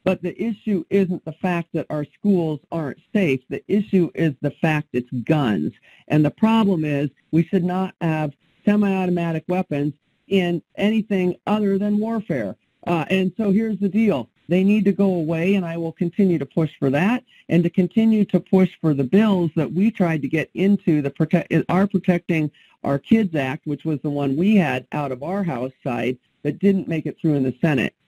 But the issue isn't the fact that our schools aren't safe. The issue is the fact it's guns. And the problem is we should not have semi-automatic weapons in anything other than warfare. And so here's the deal. They need to go away, and I will continue to push for that and to continue to push for the bills that we tried to get into our Protecting Our Kids Act, which was the one we had out of our House side that didn't make it through in the Senate.